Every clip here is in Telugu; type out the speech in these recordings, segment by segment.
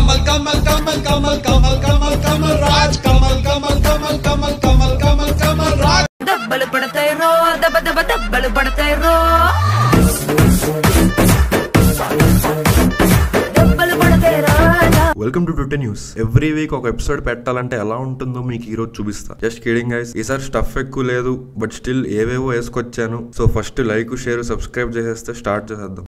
कमल कमल कमल कमल कमल कमल कमल राज कमल कमल कमल कमल कमल कमल कमल राज दब्बल पड़ते रो दब दब दब्बल पड़ते रो welcome to today news. Every week ఒక ఎపిసోడ్ పెట్టాలంటే ఎలా ఉంటుందో మీకు ఈ రోజు చూపిస్తా. జస్ట్ కిడింగ్ గైస్, ఈసారి స్టఫ్ ఎక్కువ లేదు బట్ స్టిల్ ఏవేవో వేసుకొచ్చాను. So first like share subscribe చేసేస్తే స్టార్ట్ చేసేద్దాం.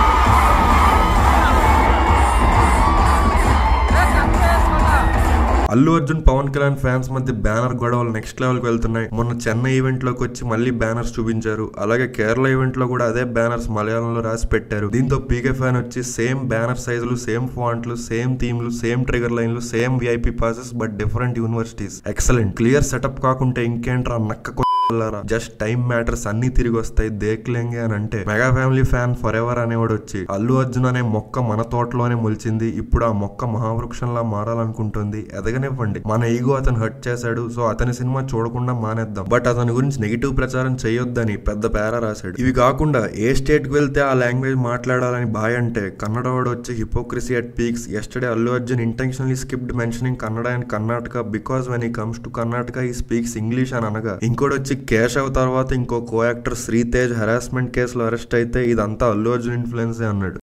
అల్లు అర్జున్ పవన్ కళ్యాణ్ ఫ్యాన్స్ మధ్య బ్యానర్ గొడవలు నెక్స్ట్ లెవెల్ కి వెళ్తున్నాయి. మొన్న చెన్నై ఈవెంట్ లోకి వచ్చి మళ్ళీ బ్యానర్స్ చూపించారు. అలాగే కేరళ ఈవెంట్ లో కూడా అదే బ్యానర్స్ మలయాళంలో రాసి పెట్టారు. దీంతో పీకే ఫ్యాన్ వచ్చి సేమ్ బ్యానర్ సైజులు, సేమ్ ఫాంట్లు, సేమ్ థీమ్లు, సేమ్ ట్రిగర్ లైన్లు, same VIP passes but different universities. Excellent. Clear setup కాకుంటే ఇంకేంట్రా నక్క జస్ట్ టైం మ్యాటర్స్ అన్ని తిరిగి వస్తాయి దేఖ్లేంగే అని అంటే mega family fan forever అనేవాడు వచ్చి అల్లు అర్జున్ అనే మొక్క మన తోటలోనే మొలిచింది, ఇప్పుడు ఆ మొక్క మహావృక్షంలా మారాలనుకుంటుంది, ఎదగనివ్వండి. మన ఈగో అతను హర్ట్ చేశాడు, సో అతని సినిమా చూడకుండా మానేద్దాం, బట్ అతని గురించి నెగిటివ్ ప్రచారం చేయొద్దని పెద్ద పేరా రాశాడు. ఇవి కాకుండా ఏ స్టేట్ కి వెళ్తే ఆ లాంగ్వేజ్ మాట్లాడాలని బాయ్ అంటే కన్నడ వాడు వచ్చి hypocrisy at peaks. Yesterday Allu Arjun intentionally skipped mentioning Kannada and Karnataka because when he comes to Karnataka he speaks English అని అనగా ఇంకోటి వచ్చి కేశవ్ తర్వాత ఇంకో కో యాక్టర్ శ్రీతేజ్ హెరాస్మెంట్ కేసులో అరెస్ట్ అయితే ఇదంతా అల్లు అర్జున్ ఇన్ఫ్లుయెన్సే అన్నాడు.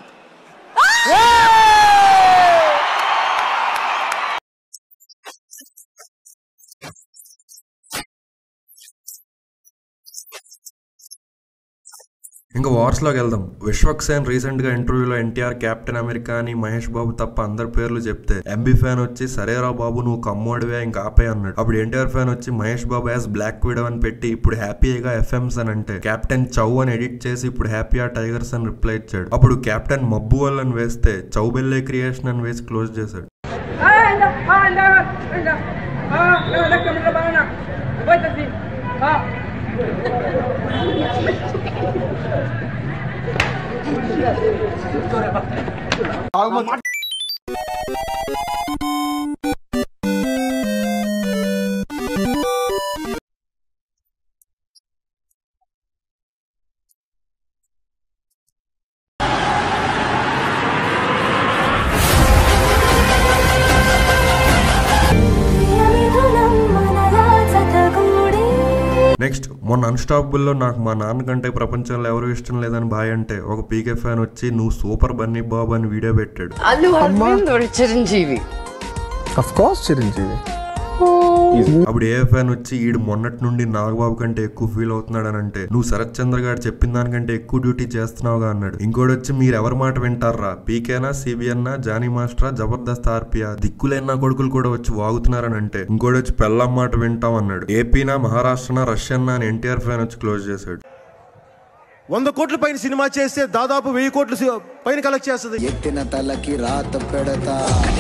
ఇంకా వార్స్ లోకి వెళ్దాం. విశ్వక్ సేన్ రీసెంట్ గా ఇంటర్వ్యూలో ఎన్టీఆర్ కెప్టెన్ అమెరికా అని మహేష్ బాబు తప్ప అందరి పేర్లు చెప్తే ఎంబీ ఫ్యాన్ వచ్చి సరేరా బాబు నువ్వు కమ్మోడివే ఇంకా ఆపే అన్నాడు. అప్పుడు ఎన్టీఆర్ ఫ్యాన్ వచ్చి Mahesh Babu as black widow అని పెట్టి ఇప్పుడు హ్యాపీగా ఎఫ్ఎంస్ అని అంటే కెప్టెన్ చౌ అని ఎడిట్ చేసి ఇప్పుడు హ్యాపీయా టైగర్స్ అని రిప్లై ఇచ్చాడు. అప్పుడు కెప్టెన్ మబ్బు వల్ అని వేస్తే చౌబెల్లే క్రియేషన్ అని వేసి క్లోజ్ చేశాడు. నెక్స్ట్ మొన్న అన్స్టాపబుల్ లో నాకు మా నాన్న కంటే ప్రపంచంలో ఎవరు ఇష్టం లేదని బాయ్ అంటే ఒక పీకే ఫ్యాన్ వచ్చి నువ్వు సూపర్ బన్నీ బాబు అని వీడియో పెట్టాడు. అప్పుడు ఏ ఫ్యాన్ వచ్చి ఈడు మొన్నటి నుండి నాగబాబు కంటే ఎక్కువ ఫీల్ అవుతున్నాడు అని అంటే నువ్వు శరత్ చంద్ర గారు చెప్పిన దానికంటే ఎక్కువ డ్యూటీ చేస్తున్నావుగా అన్నాడు. ఇంకోటి వచ్చి మీరు ఎవరి మాట వింటారా, పీకేనా, సిబిఎన్నా, జానీ మాస్టరా, జబర్దస్త్ ఆర్పియా, దిక్కులేనా కొడుకులు కూడా వచ్చి వాగుతున్నారని అంటే ఇంకోటి వచ్చి పెళ్ళం మాట వింటాం అన్నాడు. ఏపీనా, మహారాష్ట్రనా, రష్యన్నా అని ఎన్టీఆర్ ఫ్యాన్ వచ్చి క్లోజ్ చేశాడు. 100 కోట్ల పైన సినిమా చేస్తే దాదాపు 1000 కోట్ల పైన కలెక్ట్ చేస్తుంది. ఎత్తిన తలకి రాత పెడతా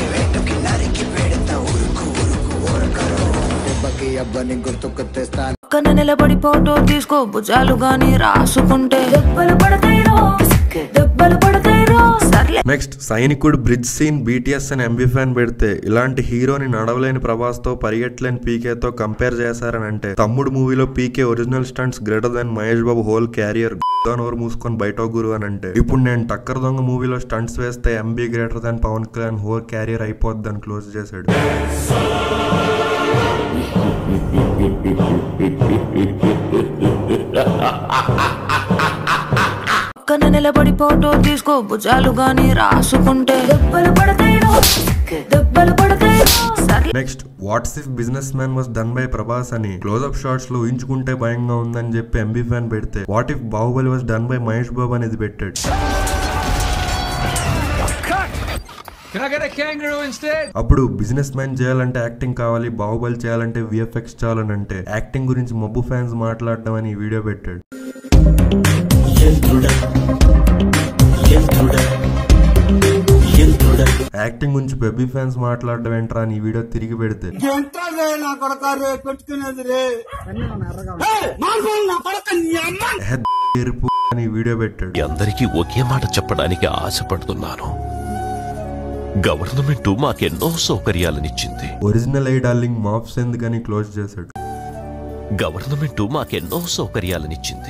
అబ్బని గుర్తుకు తెస్తాను. పక్కన నిలబడి ఫోటో తీసుకో భుజాలు గాని రాసుకుంటే దెబ్బలు పడతాయిరో. Next Sainikudu bridge scene BTS అని ఎంబీ ఫ్యాన్ పెడితే ఇలాంటి హీరోని నడవలేని ప్రభాస్ తో పరిగెట్టలేని పీకే తో కంపేర్ చేశారని అంటే తమ్ముడు మూవీలో PK original stunts greater than Mahesh Babu whole career నోరు మూసుకొని బయట గురు అని అంటే ఇప్పుడు నేను టక్కర్ దొంగ మూవీలో స్టంట్స్ వేస్తే MB greater than Pawan Kalyan whole career అయిపోద్ది అని క్లోజ్ చేశాడు. పక్కన నిలబడి ఫోటో తీసుకో భుజాలు గాని రాసుకుంటే దెబ్బలు పడతాయిరో. Next what's if businessman was done by Prabhas అని క్లోజ్అప్ షాట్స్ లో ఊహించుకుంటే భయంగా ఉందని చెప్పి ఎంబీ ఫ్యాన్ పెడితే what if Baahubali was done by Mahesh Babu అనేది పెట్టాడు. అప్పుడు బిజినెస్ మ్యాన్ చేయాలంటే యాక్టింగ్ కావాలి, బాహుబలి చేయాలంటే విఎఫ్ఎక్స్ చాలని అంటే యాక్టింగ్ గురించి మబ్బు ఫ్యాన్స్ మాట్లాడడం అని వీడియో పెట్టాడు. యాక్టింగ్ గురించి బెబ్బీ ఫ్యాన్స్ మాట్లాడడం ఏంట్రా అని వీడియో తిరిగి పెడితే అని వీడియో పెట్టాడు. అందరికీ ఒకే మాట చెప్పడానికి ఆశపడుతున్నాను. గవర్నమెంట్ మాకెన్నో సౌకర్యాలనిచ్చింది. ఒరిజినల్ ఐ డార్లింగ్ మాఫ్స్ ఎందుకని క్లోజ్ చేశాడు. గవర్నమెంట్ మాకెన్నో సౌకర్యాలనిచ్చింది.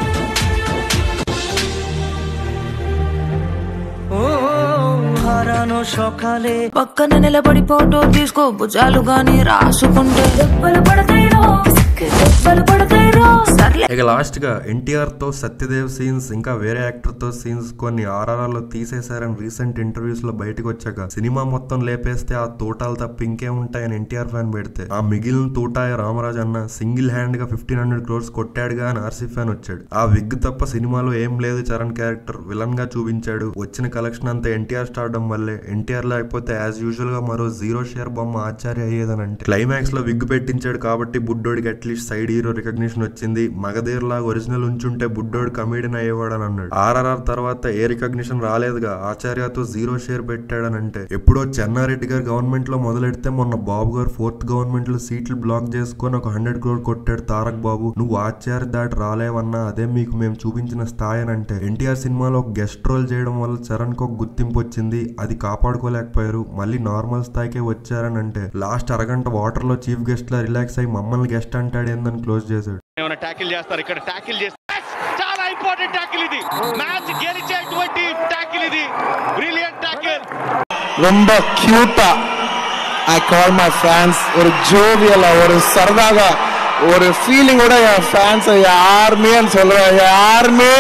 হারানো శోకాలే పక్కన నిలబడి ఫోటో తీసుకో భుజాలు గాని రాసుకుంటే దెబ్బలు పడతాయిరో దెబ్బలు పడతాయిరో. సర్లే ఇక లాస్ట్ గా ఎన్టీఆర్ తో సత్యదేవ్ సీన్స్ ఇంకా వేరే యాక్టర్ తో సీన్స్ కొన్ని ఆర్ఆర్ఆర్లో తీసేశారని రీసెంట్ ఇంటర్వ్యూస్ లో బయటకు వచ్చాక సినిమా మొత్తం లేపేస్తే ఆ తోటాలు తప్ప ఇంకే ఉంటాయని ఎన్టీఆర్ ఫ్యాన్ పెడితే ఆ మిగిలిన తోటాయ రామరాజ్ అన్న సింగిల్ హ్యాండ్ గా 1500 crores కొట్టాడుగా అని ఆర్సీ ఫ్యాన్ వచ్చాడు. ఆ విగ్ తప్ప సినిమాలో ఏం లేదు, చరణ్ క్యారెక్టర్ విలన్ గా చూపించాడు. వచ్చిన కలెక్షన్ అంతా ఎన్టీఆర్ స్టార్డం వల్లే. ఎన్టీఆర్ లేకపోతే యాజ్ యూజువల్ గా మరో 0 share బొమ్మ ఆచార్య అయ్యేదని అంటే క్లైమాక్స్ లో విగ్ పెట్టించాడు కాబట్టి బుడ్డోడికి అట్లీస్ట్ సైడ్ హీరో రికగ్నిషన్ వచ్చింది. మగధీర్ లాగా ఒరిజినల్ ఉంచుంటే బుడ్డోడు కమీడియన్ అయ్యేవాడు అని అన్నాడు. ఆర్ఆర్ఆర్ తర్వాత ఏ రికగ్నిషన్ రాలేదుగా, ఆచార్యతో 0 share పెట్టాడని అంటే ఎప్పుడో చెన్నారెడ్డి గారు గవర్నమెంట్ లో మొదలెడితే మొన్న బాబు గారు 4th గవర్నమెంట్ లో సీట్లు బ్లాక్ చేసుకొని ఒక 100 crore కొట్టాడు తారక్ బాబు. నువ్వు ఆచార్య దాటి రాలేవన్నా అదే మీకు మేము చూపించిన స్థాయి అని అంటే ఎన్టీఆర్ సినిమాలో ఒక గెస్ట్ రోల్ చేయడం వల్ల చరణ్ కు ఒక గుర్తింపు వచ్చింది, అది కాపాడుకోలేకపోయారు, మళ్ళీ నార్మల్ స్థాయికే వచ్చారని అంటే లాస్ట్ అరగంట వాటర్ లో చీఫ్ గెస్ట్ లా రిలాక్స్ అయ్యి మమ్మల్ని గెస్ట్ అంటాడు ఏందని క్లోజ్ చేశాడు. టాకిల్ చేస్తారు ఇక్కడ, టాకిల్ చేస్తారు, చాలా ఇంపార్టెంట్ టాకిల్ ఇది, మ్యాచ్ గెలిచేటువంటి టాకిల్ ఇది, బ్రిలియంట్ టాకిల్. ரொம்ப క్యూటా ఐ కాల్ మై ఫ్యాన్స్ ஒரு ஜோவியலா ஒரு సరదాగా ஒரு ఫీలింగ్ என் ఫ్యాన్స్ யாருமே అని சொல்றேன் யாருமே.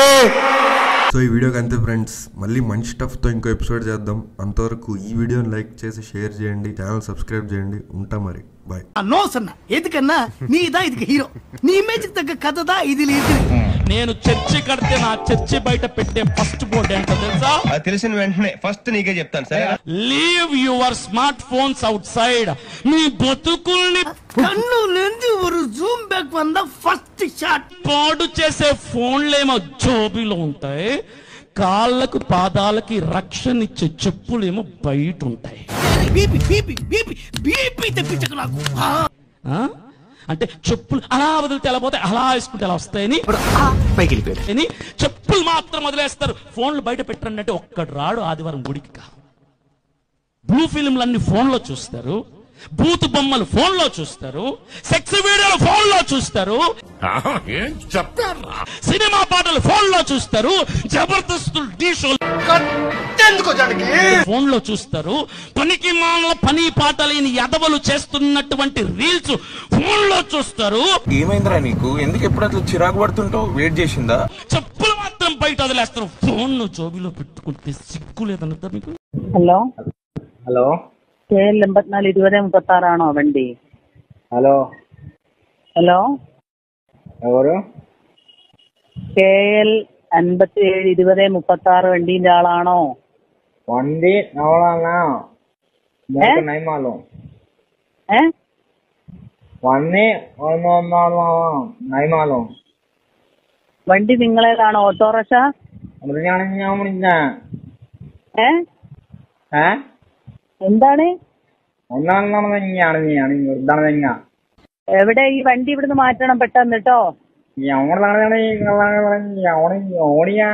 సో ఈ వీడియోకి అంతే ఫ్రెండ్స్, మళ్ళీ మంచి స్టఫ్ తో ఇంకో ఎపిసోడ్ చేద్దాం. అంతవరకు ఈ వీడియోని లైక్ చేసి షేర్ చేయండి, ఛానల్ సబ్స్క్రైబ్ చేయండి. ఉంటా మరి, బాయ్. నో సన్న ఎందుకన్నా నీదా ఇది హీరో, నీ ఇమేజ్ తగ్గ కథదా ఇది లేదు. నేను చర్చి కడితే నా చర్చి బయట పెట్టే ఫస్ట్ బోర్డు ఏంటో తెలుసా? అది తెలిసిన వెంటనే ఫస్ట్ నీకే చెప్తాను sir. Leave your smart phones out side బతుకుల్ని కన్ను లేని ఒక జూమ్ బ్యాక్ వంద ఫస్ట్ షాట్. పాడు చేసే ఫోన్లేమో జోబీలో ఉంటాయి, కాళ్ళకు పాదాలకి రక్షణ ఇచ్చే చెప్పులేమో బయట ఉంటాయి. బీపీ బీపీ బీపీ బీపీ తెప్పించకు నాకు. అంటే చెప్పులు అలా వదిలితే ఎలా పోతే అలా వేసుకుంటే ఎలా వస్తాయని పైకి వెళ్ళిపోయాడు. చెప్పులు మాత్రం వదిలేస్తారు, ఫోన్లు బయట పెట్టండి అంటే ఒక్కడు రాడు ఆదివారం గుడికి. బ్లూ ఫిల్మ్లన్నీ ఫోన్లో చూస్తారు, బూత్ బొమ్మలు ఫోన్లో చూస్తారు, సెక్స్ వీడియోలు ఫోన్లో చూస్తారు, సినిమా పాటలు ఫోన్లో చూస్తారు, జబర్దస్త్ టీ షోలు ఫోన్లో చూస్తారు, పనికి మానవ పని పాట లేని ఎదవలు చేస్తున్నటువంటి రీల్స్ ఫోన్లో చూస్తారు. ఏమైందిరా నీకు, ఎందుకు ఎప్పుడు అట్లా చిరాకు పడుతుంటావు? వెయిట్ చేసిందా? చెప్పులు మాత్రం బయట వదిలేస్తారు, ఫోన్ జోబిలో పెట్టుకుంటే సిగ్గు లేదన్నదా మీకు? హలో హలో, KL 84 20 36 ആണോ വണ്ടി? హలో ഹലോ, ఎవరు? KL 57 20 36 വണ്ടീന്റെ ആളാണോ? വണ്ടി നമ്മളാണ് നൈമാലും വണ്ടി നൈമാലും വണ്ടി നിങ്ങളേതാണോ? ഓട്ടോറിക്ഷ? ഞാൻ വിളിച്ച എന്താണ്? ഒന്നാണ് എവിടെ ഈ വണ്ടി ഇവിടുന്ന് മാറ്റണം പെട്ടെന്ന് കേട്ടോ. ഓടിയാ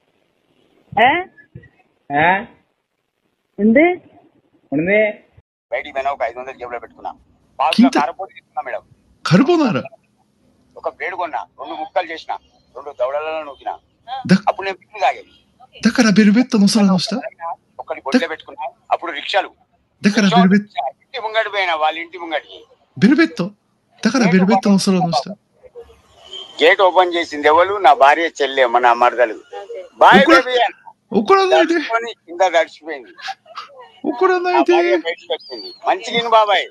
എന്ത് బయటికి పోయినా ఒక 500 జేబులో పెట్టుకున్నా. కారపొడి తీసుకున్నా మేడం, కర్బోనారా ఒక బ్లేడ్ కొన్నా, 2 ముక్కలు చేసిన, 2 దవడలలో నూకినా. అప్పుడు నేను పిక్ని తాగేది. దగ్గర బిరుబెత్త ముసలి వస్తా ఒకటి బొడ్లో పెట్టుకున్నా. అప్పుడు రిక్షాలు దగ్గర బిరుబెత్త ఇంటి ముంగడి పోయినా, వాళ్ళ ఇంటి ముంగడికి బిరుబెత్త దగ్గర బిరుబెత్త ముసలి వస్తా. గేట్ ఓపెన్ చేసింది ఎవరు? నా భార్య చెల్లె, మన మరదలు. బాయ్ బేబీ కింద గడిచిపోయింది. బయటకు వచ్చింది, మంచిగా బాబాయ్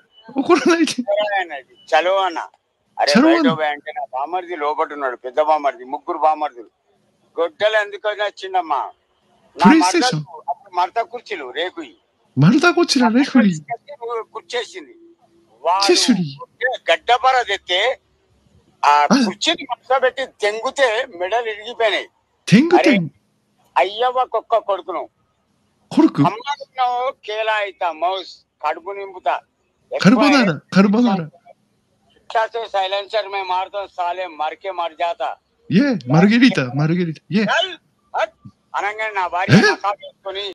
చలో అన్న. అరే బయట అంటే నా బామర్ది లోపల ఉన్నాడు, పెద్ద బామర్ది, 3 బామర్దులు. గొడ్డలు ఎందుకు వచ్చిందమ్మా? నా మరదలు అప్పుడు మడత కుర్చీలు రేకుయి కుర్చేసింది. గడ్డపర తెస్తే ఆ కుర్చీని మడత పెట్టి తెంగుతే మెడలు ఇరిగిపోయినాయి. అయ్యవ్వ కుక్క కొడుకును అమ్మాడుతున్నావు కేలా అయితా మౌస్ కడుపు నింపుతా. సైలెన్సర్ మే మారుతా సాలే మరికే మర్ జాతా మార్గరిటా అనగానే నా భార్య